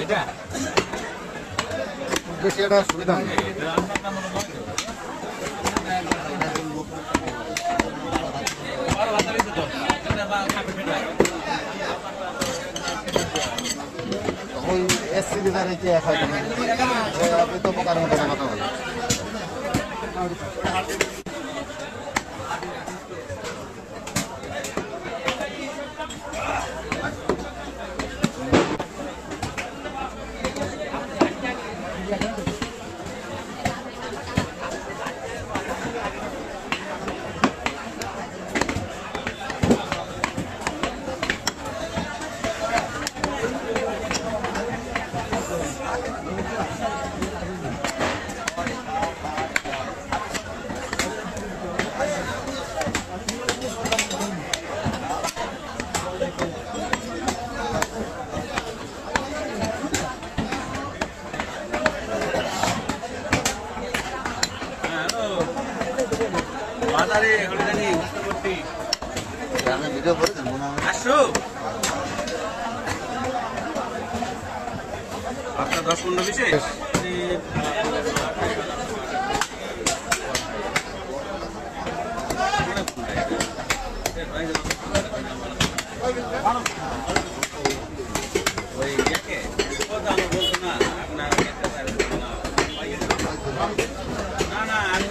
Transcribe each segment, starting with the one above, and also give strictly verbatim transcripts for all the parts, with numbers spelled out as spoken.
বেশি একটা সুবিধা নেই। ওই এসসি বিধারে কি এক হয় আপনি তো প্রকার মতো কথা বলেন। ভিডিও করে আসো আপনার দশ পনেরো বিশেষ ওই কথা বলতো না আপনার না না আমি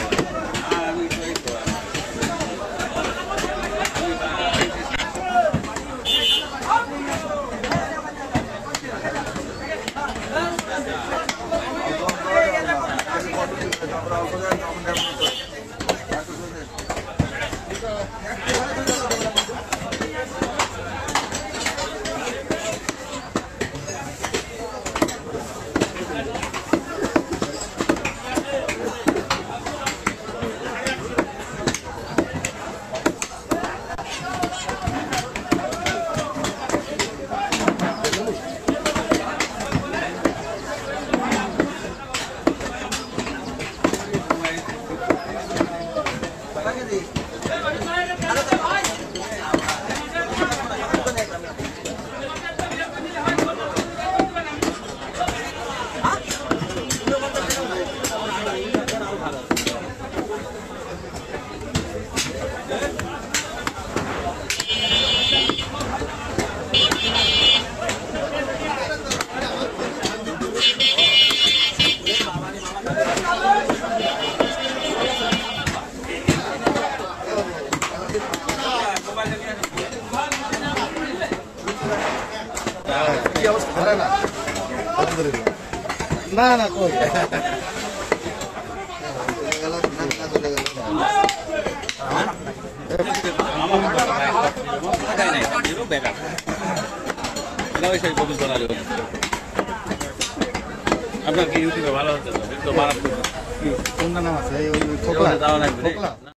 না না কই আপনার কি ইউটিউবে ভালো হচ্ছে তো মারাত্মক কোন নাম আছে ওই